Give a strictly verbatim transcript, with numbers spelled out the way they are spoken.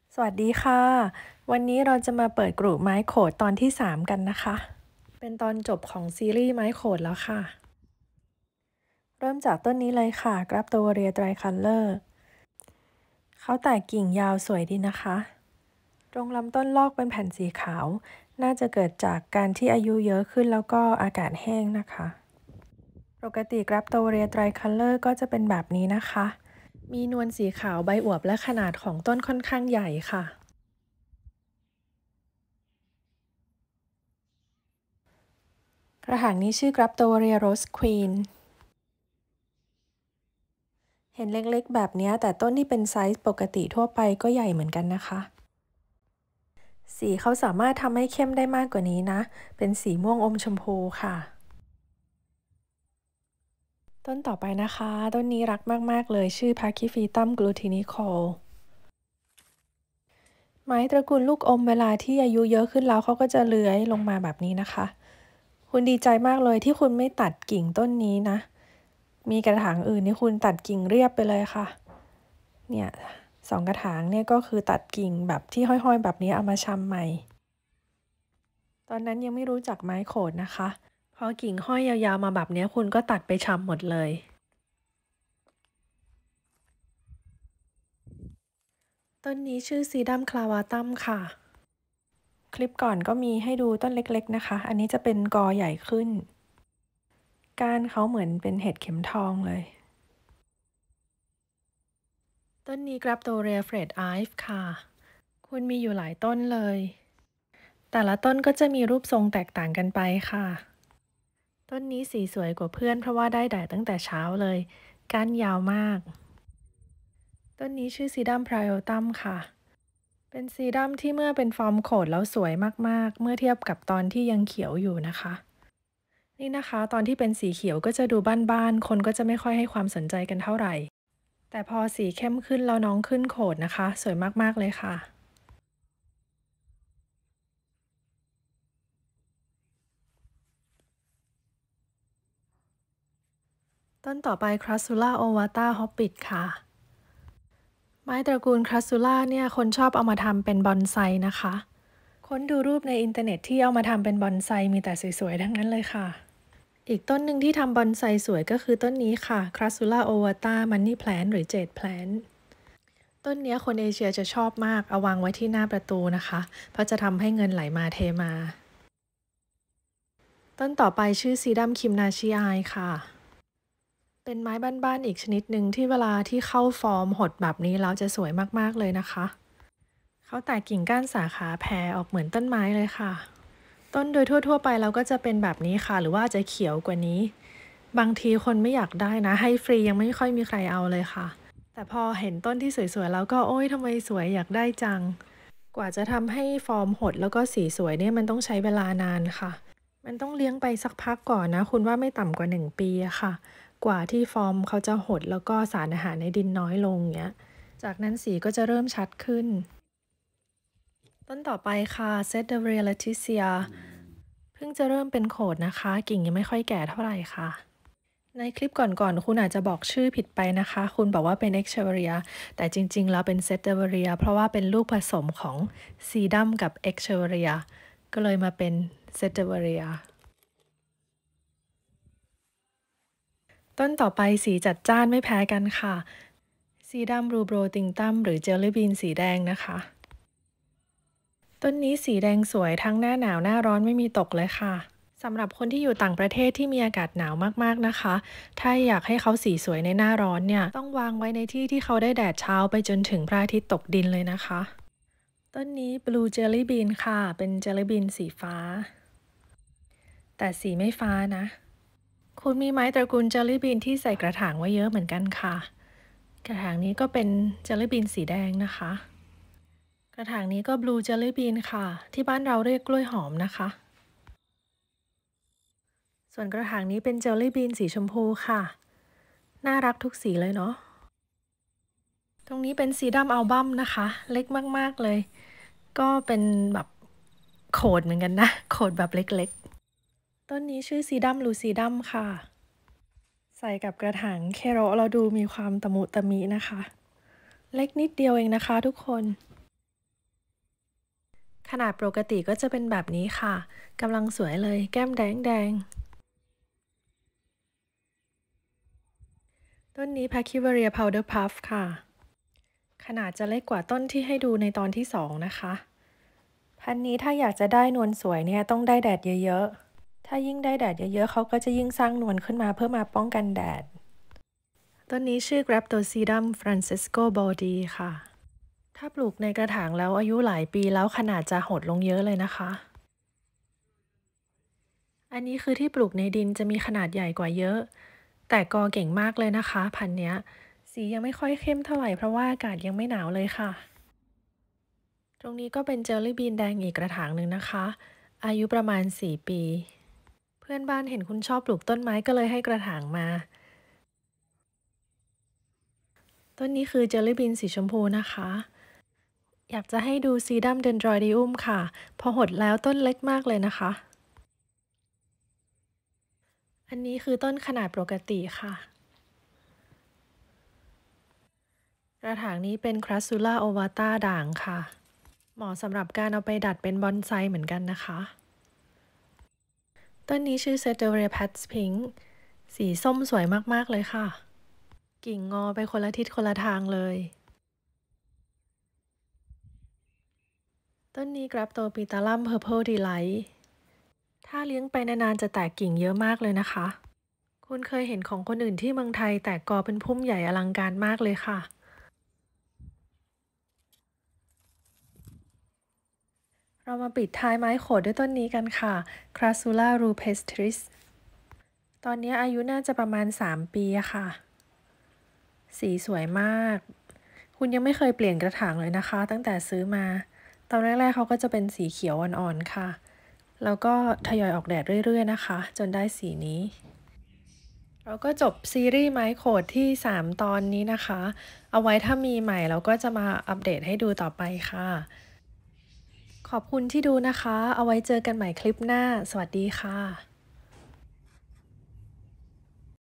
สวัสดีค่ะ วันนี้เราจะมาเปิดกลุ่มไม้โขดตอนที่สามกันนะคะ เป็นตอนจบของซีรีส์ไม้โขดแล้วค่ะ เริ่มจากต้นนี้เลยค่ะกราฟโตเรียไตรคัลเลอร์เขาแตกกิ่งยาวสวยดีนะคะ ตรงลำต้นลอกเป็นแผ่นสีขาว น่าจะเกิดจากการที่อายุเยอะขึ้นแล้วก็อากาศแห้งนะคะ ปกติกราฟโตเรียไตรคัลเลอร์ก็จะเป็นแบบนี้นะคะ มีนวลสีขาวใบอวบและขนาดของต้นค่อนข้างใหญ่ค่ะกระถางนี้ชื่อกราฟโตเรียโรสควีนเห็นเล็กๆแบบนี้แต่ต้นที่เป็นไซส์ปกติทั่วไปก็ใหญ่เหมือนกันนะคะสีเขาสามารถทำให้เข้มได้มากกว่านี้นะเป็นสีม่วงอมชมพูค่ะต้นต่อไปนะคะต้นนี้รักมากๆเลยชื่อพาคิฟีตัมกลูทินิโคลไม้ตระกูลลูกอมเวลาที่อายุเยอะขึ้นแล้วเขาก็จะเลื้อยลงมาแบบนี้นะคะคุณดีใจมากเลยที่คุณไม่ตัดกิ่งต้นนี้นะมีกระถางอื่นนี่คุณตัดกิ่งเรียบไปเลยค่ะเนี่ยสองกระถางเนี่ยก็คือตัดกิ่งแบบที่ห้อยๆแบบนี้เอามาชำใหม่ตอนนั้นยังไม่รู้จักไม้โขดนะคะพอกิ่งห้อยยาวๆมาแบบนี้คุณก็ตัดไปชำหมดเลยต้นนี้ชื่อซีดัมคลาวาตัมค่ะคลิปก่อนก็มีให้ดูต้นเล็กๆนะคะอันนี้จะเป็นกอใหญ่ขึ้นก้านเขาเหมือนเป็นเห็ดเข็มทองเลยต้นนี้กราฟโตเรียเฟรดไอฟ์ค่ะคุณมีอยู่หลายต้นเลยแต่ละต้นก็จะมีรูปทรงแตกต่างกันไปค่ะต้นนี้สีสวยกว่าเพื่อนเพราะว่าได้แดดตั้งแต่เช้าเลยก้านยาวมากต้นนี้ชื่อซีดัมไพรโอตัมค่ะเป็นซีดัมที่เมื่อเป็นฟอร์มโขดแล้วสวยมากๆเมื่อเทียบกับตอนที่ยังเขียวอยู่นะคะนี่นะคะตอนที่เป็นสีเขียวก็จะดูบ้านๆคนก็จะไม่ค่อยให้ความสนใจกันเท่าไหร่แต่พอสีเข้มขึ้นแล้วน้องขึ้นโขดนะคะสวยมากๆเลยค่ะต้นต่อไปครัสซูล่าโอวาตาฮอปปิดค่ะไม้ตระกูลครัสซูล่าเนี่ยคนชอบเอามาทำเป็นบอนไซนะคะค้นดูรูปในอินเทอร์เน็ตที่เอามาทำเป็นบอนไซมีแต่สวยๆทั้งนั้นเลยค่ะอีกต้นหนึ่งที่ทำบอนไซสวยก็คือต้นนี้ค่ะครัสซูล่าโอวาตามันนี่แพลนหรือเจดแพลนต้นนี้คนเอเชียจะชอบมากเอาวางไว้ที่หน้าประตูนะคะเพราะจะทำให้เงินไหลมาเทมาต้นต่อไปชื่อซีดัมคิมนาชิอายค่ะเป็นไม้บ้านๆอีกชนิดหนึ่งที่เวลาที่เข้าฟอร์มหดแบบนี้แล้วจะสวยมากๆเลยนะคะเขาแตกกิ่งก้านสาขาแผ่ออกเหมือนต้นไม้เลยค่ะต้นโดยทั่วๆไปเราก็จะเป็นแบบนี้ค่ะหรือว่าจะเขียวกว่านี้บางทีคนไม่อยากได้นะให้ฟรียังไม่ค่อยมีใครเอาเลยค่ะแต่พอเห็นต้นที่สวยๆแล้วก็โอ๊ยทำไมสวยอยากได้จังกว่าจะทำให้ฟอร์มหดแล้วก็สีสวยเนี่ยมันต้องใช้เวลานานค่ะมันต้องเลี้ยงไปสักพักก่อนนะคุณว่าไม่ต่ำกว่าหนึ่งปีอะค่ะกว่าที่ฟอร์มเขาจะหดแล้วก็สารอาหารในดินน้อยลงเงี้ยจากนั้นสีก็จะเริ่มชัดขึ้นต้นต่อไปค่ะเซตเดเรียลทิเซียเพิ่งจะเริ่มเป็นโขดนะคะกิ่งยังไม่ค่อยแก่เท่าไหร่ค่ะในคลิปก่อนๆคุณอาจจะบอกชื่อผิดไปนะคะคุณบอกว่าเป็นเอ็กเชเรียแต่จริงๆแล้วเป็นเซตเดเรียเพราะว่าเป็นลูกผสมของซีดัมกับเอ็กเชเรียก็เลยมาเป็นเซตเดเรียต้นต่อไปสีจัดจ้านไม่แพ้กันค่ะซีดัมรูโบรติงตัมหรือเจลลี่บีนสีแดงนะคะต้นนี้สีแดงสวยทั้งหน้าหนาวหน้าร้อนไม่มีตกเลยค่ะสำหรับคนที่อยู่ต่างประเทศที่มีอากาศหนาวมากๆนะคะถ้าอยากให้เขาสีสวยในหน้าร้อนเนี่ยต้องวางไว้ในที่ที่เขาได้แดดเช้าไปจนถึงพระอาทิตย์ตกดินเลยนะคะต้นนี้ Blue Jelly Bean ค่ะเป็นเจลลี่บีนสีฟ้าแต่สีไม่ฟ้านะคุณมีไม้ตระกูลเจลลี่บีนที่ใส่กระถางไว้เยอะเหมือนกันค่ะกระถางนี้ก็เป็นเจลลี่บีนสีแดงนะคะกระถางนี้ก็ Blue Jelly Bean ค่ะที่บ้านเราเรียกกล้วยหอมนะคะส่วนกระถางนี้เป็นเจลลี่บีนสีชมพูค่ะน่ารักทุกสีเลยเนาะตรงนี้เป็นซีดัมอัลบั้มนะคะเล็กมากๆเลยก็เป็นแบบโขดเหมือนกันนะโขดแบบเล็กๆต้นนี้ชื่อซีดัมลูซีดัมค่ะใส่กับกระถางเคโรเราดูมีความตะมุตะมินะคะเล็กนิดเดียวเองนะคะทุกคนขนาดปกติก็จะเป็นแบบนี้ค่ะกำลังสวยเลยแก้มแดงแดงต้นนี้ Pakivaria Powder Puff ค่ะขนาดจะเล็กกว่าต้นที่ให้ดูในตอนที่สองนะคะพันธุ์นี้ถ้าอยากจะได้นวลสวยเนี่ยต้องได้แดดเยอะๆถ้ายิ่งได้แดดเยอะๆเขาก็จะยิ่งสร้างนวลขึ้นมาเพื่อมาป้องกันแดดต้นนี้ชื่อ Graptosedum Francisco Baldi ค่ะถ้าปลูกในกระถางแล้วอายุหลายปีแล้วขนาดจะหดลงเยอะเลยนะคะอันนี้คือที่ปลูกในดินจะมีขนาดใหญ่กว่าเยอะแต่กอเก่งมากเลยนะคะพันธุ์เนี้ยสียังไม่ค่อยเข้มเท่าไหร่เพราะว่าอากาศยังไม่หนาวเลยค่ะตรงนี้ก็เป็นเจลลี่บีนแดงอีกกระถางหนึ่งนะคะอายุประมาณสี่ปีเพื่อนบ้านเห็นคุณชอบปลูกต้นไม้ก็เลยให้กระถางมาต้นนี้คือเจลลี่บีนสีชมพูนะคะอยากจะให้ดูซีดัมเดนดรอยดิอุมค่ะพอหดแล้วต้นเล็กมากเลยนะคะอันนี้คือต้นขนาดปกติค่ะกระถางนี้เป็นครัสซูล่าโอวาตาด่างค่ะเหมาะสำหรับการเอาไปดัดเป็นบอนไซเหมือนกันนะคะต้นนี้ชื่อเซเตเรียแพทส์พิงค์สีส้มสวยมากๆเลยค่ะกิ่งงอไปคนละทิศคนละทางเลยต้นนี้กราฟโตปิตาลัมเพอร์เพลดีไลท์ถ้าเลี้ยงไปนานๆจะแตกกิ่งเยอะมากเลยนะคะคุณเคยเห็นของคนอื่นที่เมืองไทยแตกกอเป็นพุ่มใหญ่อลังการมากเลยค่ะเรามาปิดท้ายไม้โขดด้วยต้นนี้กันค่ะ Crassula rupestris ตอนนี้อายุน่าจะประมาณสามปีอะค่ะสีสวยมากคุณยังไม่เคยเปลี่ยนกระถางเลยนะคะตั้งแต่ซื้อมาตอนแรกๆเขาก็จะเป็นสีเขียวอ่อนๆค่ะแล้วก็ทยอยออกแดดเรื่อยๆนะคะจนได้สีนี้เราก็จบซีรีส์ไม้โขดที่สามตอนนี้นะคะเอาไว้ถ้ามีใหม่เราก็จะมาอัปเดตให้ดูต่อไปค่ะขอบคุณที่ดูนะคะเอาไว้เจอกันใหม่คลิปหน้าสวัสดีค่ะ